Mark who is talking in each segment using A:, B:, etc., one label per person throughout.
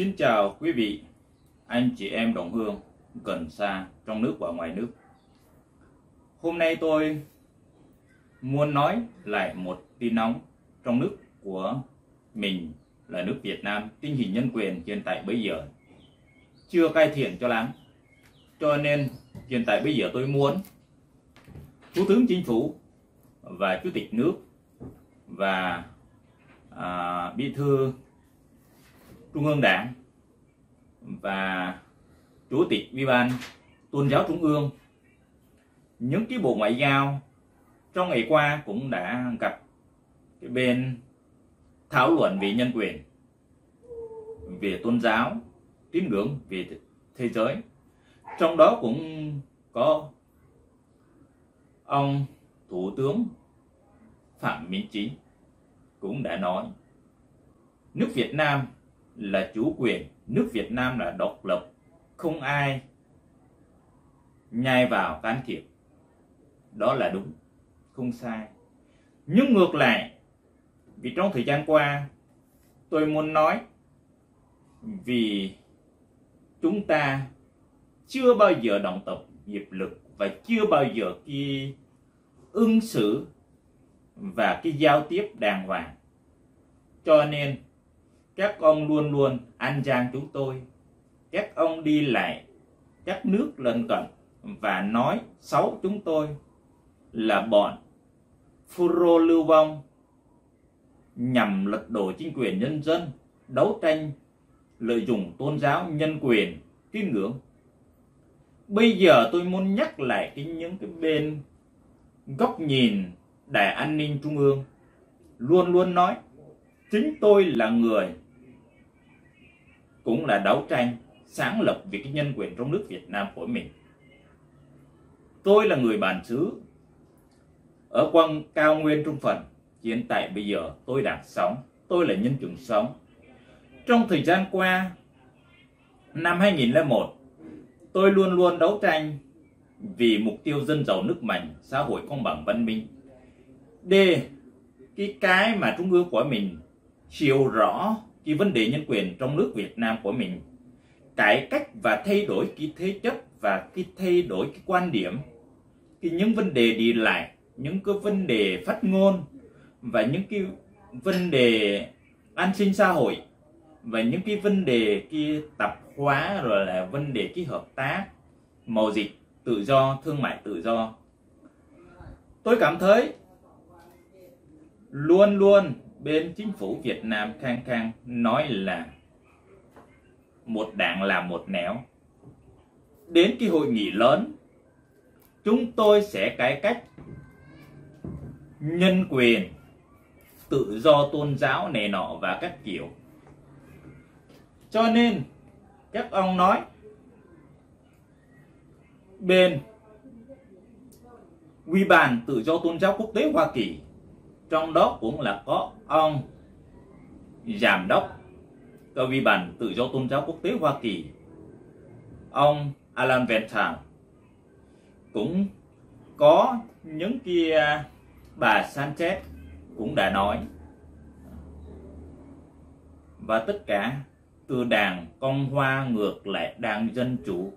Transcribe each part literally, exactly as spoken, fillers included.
A: Xin chào quý vị, anh chị em đồng hương gần xa, trong nước và ngoài nước. Hôm nay tôi muốn nói lại một tin nóng trong nước của mình là nước Việt Nam. Tình hình nhân quyền hiện tại bây giờ chưa cải thiện cho lắm. Cho nên hiện tại bây giờ tôi muốn Thủ tướng Chính phủ và Chủ tịch nước và à, Bí thư Trung ương Đảng và Chủ tịch Ủy ban Tôn giáo Trung ương, những cái bộ ngoại giao trong ngày qua cũng đã gặp cái bên thảo luận về nhân quyền, về tôn giáo, tín ngưỡng, về thế giới. Trong đó cũng có ông Thủ tướng Phạm Minh Chính cũng đã nói nước Việt Nam là chủ quyền, nước Việt Nam là độc lập, không ai nhai vào can thiệp. Đó là đúng, không sai. Nhưng ngược lại, vì trong thời gian qua tôi muốn nói vì chúng ta chưa bao giờ động tập nghiệp lực và chưa bao giờ khi ứng xử và cái giao tiếp đàng hoàng, cho nên các ông luôn luôn ăn gian chúng tôi. Các ông đi lại các nước lân cận và nói xấu chúng tôi là bọn phun rô lưu vong nhằm lật đổ chính quyền nhân dân, đấu tranh lợi dụng tôn giáo, nhân quyền, tín ngưỡng. Bây giờ tôi muốn nhắc lại cái những cái bên góc nhìn Đài An ninh Trung ương luôn luôn nói chính tôi là người cũng là đấu tranh sáng lập về cái nhân quyền trong nước Việt Nam của mình. Tôi là người bản xứ ở quang cao nguyên Trung Phần. Hiện tại bây giờ tôi đang sống, tôi là nhân chứng sống. Trong thời gian qua, năm hai nghìn lẻ một, tôi luôn luôn đấu tranh vì mục tiêu dân giàu nước mạnh, xã hội công bằng văn minh. Để cái cái mà Trung ương của mình hiểu rõ cái vấn đề nhân quyền trong nước Việt Nam của mình, cải cách và thay đổi cái thế chất và cái thay đổi cái quan điểm, cái những vấn đề đi lại, những cái vấn đề phát ngôn và những cái vấn đề an sinh xã hội và những cái vấn đề cái tập hóa, rồi là vấn đề cái hợp tác, mậu dịch tự do, thương mại tự do. Tôi cảm thấy luôn luôn bên chính phủ Việt Nam khăng khăng nói là một đảng làm một nẻo. Đến cái hội nghị lớn, chúng tôi sẽ cải cách nhân quyền, tự do tôn giáo này nọ và các kiểu. Cho nên các ông nói bên Ủy ban Tự do Tôn giáo Quốc tế Hoa Kỳ, trong đó cũng là có ông Giám đốc của Ủy ban Tự do Tôn giáo Quốc tế Hoa Kỳ, ông Alan Ventura, cũng có những kia bà Sanchez cũng đã nói, và tất cả từ đảng Cộng hòa ngược lại đảng Dân chủ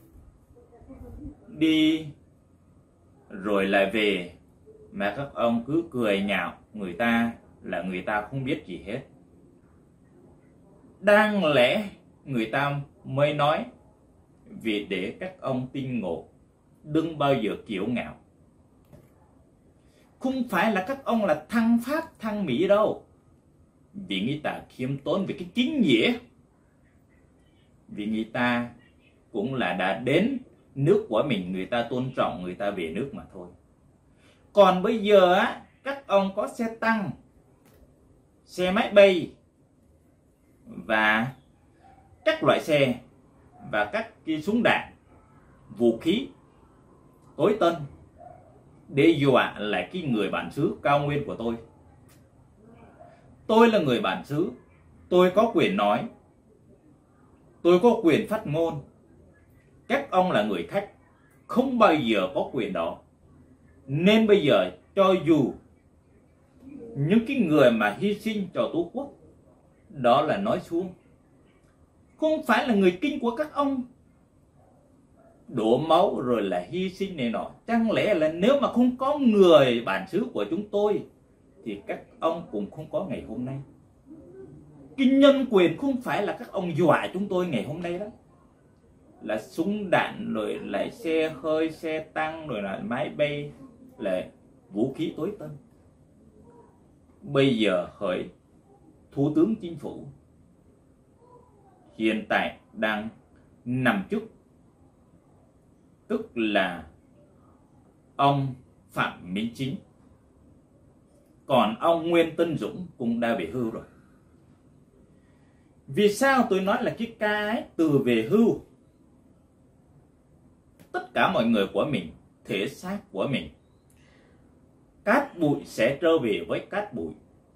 A: đi rồi lại về, mà các ông cứ cười nhạo người ta là người ta không biết gì hết. Đáng lẽ người ta mới nói vì để các ông tinh ngộ, đừng bao giờ kiêu ngạo. Không phải là các ông là thăng Pháp, thăng Mỹ đâu, vì người ta khiêm tốn về cái chính nghĩa, vì người ta cũng là đã đến nước của mình, người ta tôn trọng, người ta về nước mà thôi. Còn bây giờ á, các ông có xe tăng, xe máy bay và các loại xe và các cái súng đạn, vũ khí tối tân để dọa lại cái người bản xứ cao nguyên của tôi. Tôi là người bản xứ, tôi có quyền nói, tôi có quyền phát ngôn. Các ông là người khách, không bao giờ có quyền đó. Nên bây giờ cho dù những cái người mà hy sinh cho Tổ quốc, đó là nói xuống, không phải là người Kinh của các ông đổ máu rồi là hy sinh này nọ. Chẳng lẽ là nếu mà không có người bản xứ của chúng tôi thì các ông cũng không có ngày hôm nay. Cái nhân quyền không phải là các ông dọa chúng tôi ngày hôm nay đó, là súng đạn rồi lại xe hơi, xe tăng rồi là máy bay, là vũ khí tối tân. Bây giờ hỡi Thủ tướng Chính phủ hiện tại đang nằm chức, tức là ông Phạm Minh Chính, còn ông Nguyễn Tấn Dũng cũng đã về hưu rồi. Vì sao tôi nói là cái cái từ về hưu? Tất cả mọi người của mình, thể xác của mình, cát bụi sẽ trở về với cát bụi.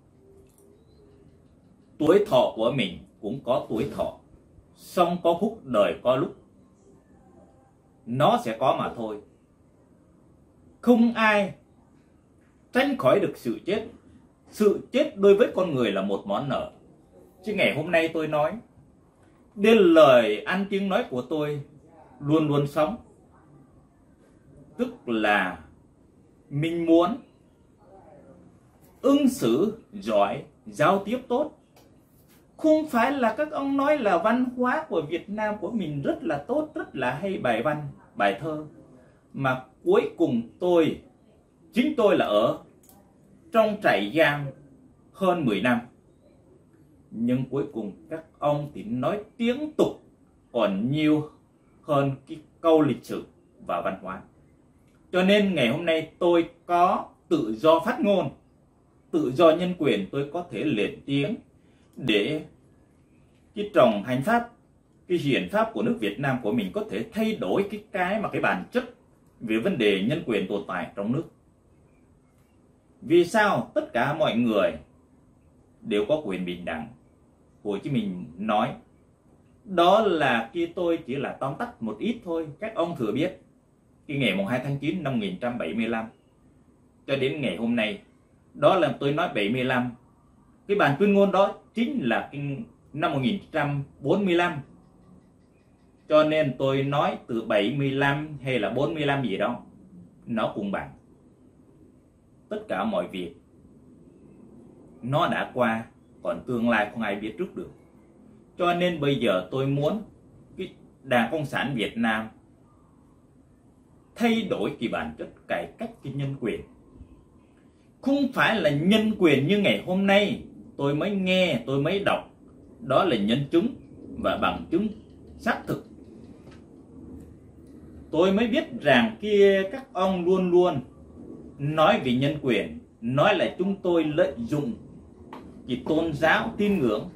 A: Tuổi thọ của mình cũng có tuổi thọ, xong có khúc đời có lúc nó sẽ có mà thôi. Không ai tránh khỏi được sự chết. Sự chết đối với con người là một món nợ. Chứ ngày hôm nay tôi nói, đến lời ăn tiếng nói của tôi luôn luôn sống. Tức là mình muốn ứng xử giỏi, giao tiếp tốt. Không phải là các ông nói là văn hóa của Việt Nam của mình rất là tốt, rất là hay bài văn, bài thơ. Mà cuối cùng tôi, chính tôi là ở trong trại giam hơn mười năm. Nhưng cuối cùng các ông thì nói tiếng tục còn nhiều hơn cái câu lịch sử và văn hóa. Cho nên ngày hôm nay tôi có tự do phát ngôn, tự do nhân quyền, tôi có thể lên tiếng để cái trồng hành pháp, cái hiến pháp của nước Việt Nam của mình có thể thay đổi cái cái mà cái bản chất về vấn đề nhân quyền tồn tại trong nước. Vì sao tất cả mọi người đều có quyền bình đẳng? Hồ Chí Minh nói, đó là khi tôi chỉ là tóm tắt một ít thôi. Các ông thừa biết, cái ngày mùng hai tháng chín năm một nghìn chín trăm bảy mươi lăm cho đến ngày hôm nay, đó là tôi nói bảy mươi lăm. Cái bản tuyên ngôn đó chính là cái năm một nghìn chín trăm bốn mươi lăm. Cho nên tôi nói từ bảy mươi lăm hay là bốn mươi lăm gì đó, nó cũng bằng. Tất cả mọi việc nó đã qua, còn tương lai không ai biết trước được. Cho nên bây giờ tôi muốn cái Đảng Cộng sản Việt Nam thay đổi cái bản chất, cải cách cái nhân quyền. Không phải là nhân quyền như ngày hôm nay tôi mới nghe, tôi mới đọc. Đó là nhân chứng và bằng chứng xác thực. Tôi mới biết rằng kia các ông luôn luôn nói về nhân quyền, nói là chúng tôi lợi dụng cái tôn giáo tín ngưỡng,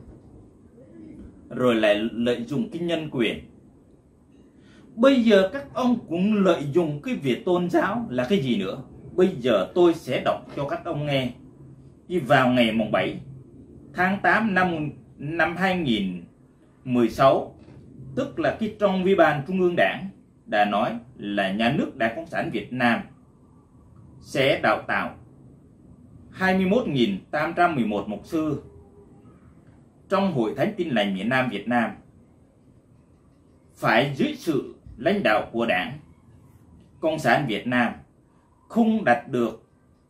A: rồi lại lợi dụng cái nhân quyền. Bây giờ các ông cũng lợi dụng cái việc tôn giáo là cái gì nữa? Bây giờ tôi sẽ đọc cho các ông nghe. Khi vào ngày mùng bảy tháng tám năm năm hai nghìn mười sáu, tức là cái trong Vi ban Trung ương Đảng đã nói là nhà nước Đảng Cộng sản Việt Nam sẽ đào tạo hai mươi mốt nghìn tám trăm mười một mục sư trong Hội Thánh Tin Lành miền Nam Việt Nam, phải dưới sự lãnh đạo của Đảng Cộng sản Việt Nam, không đặt được,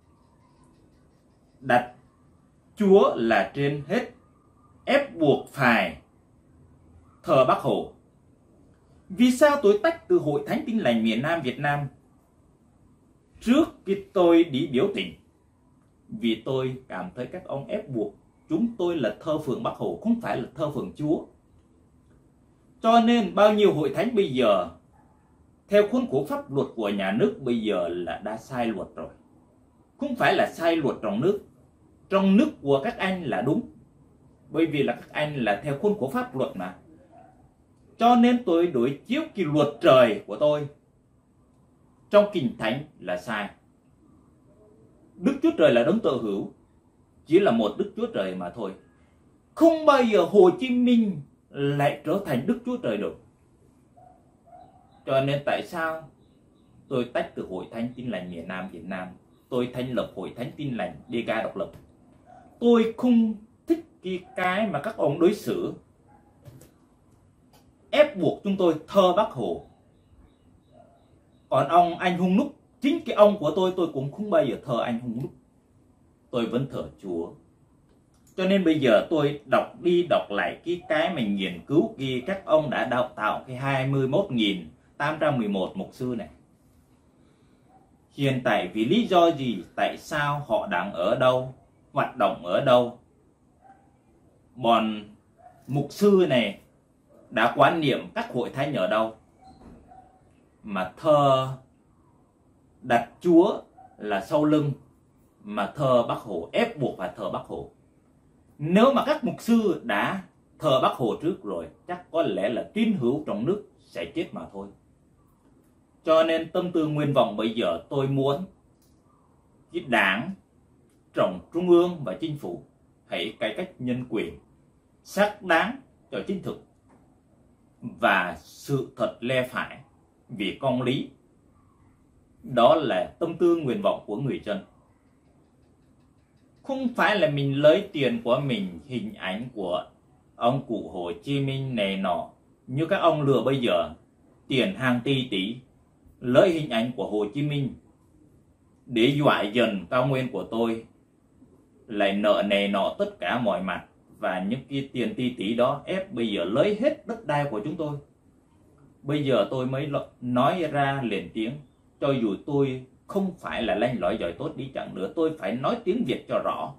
A: đặt Chúa là trên hết, ép buộc phải thờ Bác Hồ. Vì sao tôi tách từ Hội Thánh Tin Lành miền Nam Việt Nam trước khi tôi đi biểu tình? Vì tôi cảm thấy các ông ép buộc chúng tôi là thờ phượng Bác Hồ, không phải là thờ phượng Chúa. Cho nên bao nhiêu hội thánh bây giờ theo khuôn khổ pháp luật của nhà nước bây giờ là đã sai luật rồi. Không phải là sai luật trong nước. Trong nước của các anh là đúng, bởi vì là các anh là theo khuôn khổ pháp luật mà. Cho nên tôi đối chiếu cái luật trời của tôi trong kinh thánh là sai. Đức Chúa Trời là đấng tự hữu, chỉ là một Đức Chúa Trời mà thôi. Không bao giờ Hồ Chí Minh lại trở thành Đức Chúa Trời được. Cho nên tại sao tôi tách từ Hội Thánh Tin Lành miền Nam Việt Nam, tôi thành lập Hội Thánh Tin Lành đê ca độc lập. Tôi không thích cái cái mà các ông đối xử ép buộc chúng tôi thờ Bác Hồ. Còn ông anh Hùng Núc, chính cái ông của tôi, tôi cũng không bao giờ thờ anh Hùng Núc. Tôi vẫn thờ Chúa. Cho nên bây giờ tôi đọc đi đọc lại cái cái mình nghiên cứu kia, các ông đã đào tạo cái hai mươi mốt nghìn tám trăm mười một mục sư này. Hiện tại vì lý do gì, tại sao họ đang ở đâu, hoạt động ở đâu? Bọn mục sư này đã quan niệm các hội thánh ở đâu mà thờ đặt Chúa là sau lưng, mà thờ Bác Hồ, ép buộc phải thờ Bác Hồ. Nếu mà các mục sư đã thờ Bác Hồ trước rồi, chắc có lẽ là tín hữu trong nước sẽ chết mà thôi. Cho nên tâm tư nguyện vọng bây giờ tôi muốn cái đảng, trong trung ương và chính phủ hãy cải cách nhân quyền, xác đáng cho chính thực và sự thật lẽ phải vì công lý. Đó là tâm tư nguyện vọng của người dân. Không phải là mình lấy tiền của mình, hình ảnh của ông cụ Hồ Chí Minh này nọ, như các ông lừa bây giờ, tiền hàng tỷ tỷ, lấy hình ảnh của Hồ Chí Minh để dọa dần cao nguyên của tôi, lại nợ này nọ tất cả mọi mặt, và những cái tiền tỷ tỷ đó ép bây giờ lấy hết đất đai của chúng tôi. Bây giờ tôi mới nói ra lên tiếng, cho dù tôi không phải là lanh lõi giỏi tốt đi chẳng nữa, tôi phải nói tiếng Việt cho rõ.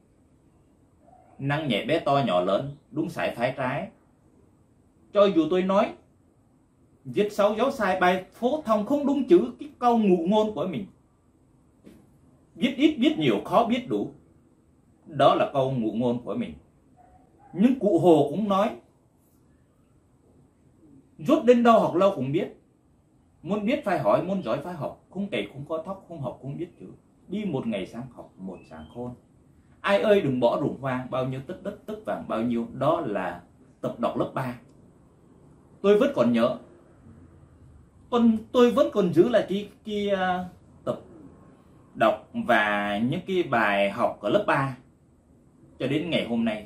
A: Nặng nhẹ bé to nhỏ lớn, đúng sai phải trái. Cho dù tôi nói viết xấu dấu sai, bài phổ thông không đúng chữ, cái câu ngụ ngôn của mình, viết ít viết nhiều khó biết đủ, đó là câu ngụ ngôn của mình. Nhưng cụ Hồ cũng nói, rút đến đâu học lâu cũng biết, muốn biết phải hỏi, muốn giỏi phải học, không kể không có thóc, không học không biết chữ, đi một ngày sáng học một sáng khôn. Ai ơi đừng bỏ ruộng hoang, bao nhiêu tất đất tất vàng bao nhiêu. Đó là tập đọc lớp ba. Tôi vẫn còn nhớ, còn tôi vẫn còn giữ lại cái, cái uh, tập đọc và những cái bài học ở lớp ba cho đến ngày hôm nay.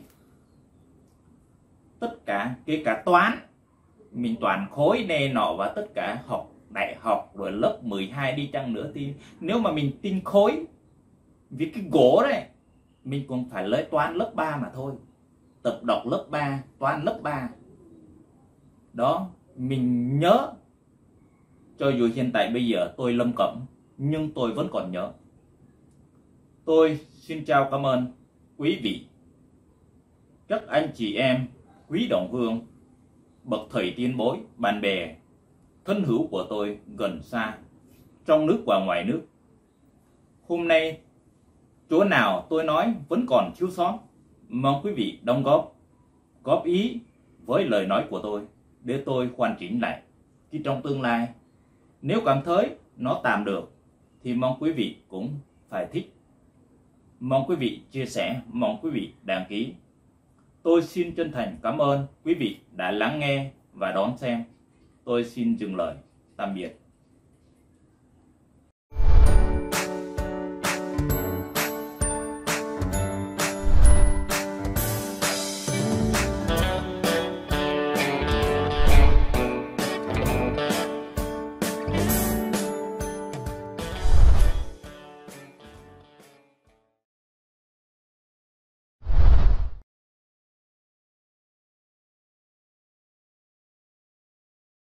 A: Tất cả, kể cả toán, mình toàn khối này nọ và tất cả học đại học rồi lớp mười hai đi chăng nữa, thì nếu mà mình tin khối vì cái gỗ đấy, mình cũng phải lấy toán lớp ba mà thôi. Tập đọc lớp ba, toán lớp ba. Đó, mình nhớ. Cho dù hiện tại bây giờ tôi lâm cẩm, nhưng tôi vẫn còn nhớ. Tôi xin chào cảm ơn quý vị, các anh chị em, quý đồng hương, bậc thầy tiên bối, bạn bè, thân hữu của tôi gần xa, trong nước và ngoài nước. Hôm nay, chỗ nào tôi nói vẫn còn thiếu sót, mong quý vị đóng góp, góp ý với lời nói của tôi để tôi hoàn chỉnh lại. Khi trong tương lai, nếu cảm thấy nó tạm được, thì mong quý vị cũng phải thích. Mong quý vị chia sẻ, mong quý vị đăng ký. Tôi xin chân thành cảm ơn quý vị đã lắng nghe và đón xem. Tôi xin dừng lời. Tạm biệt.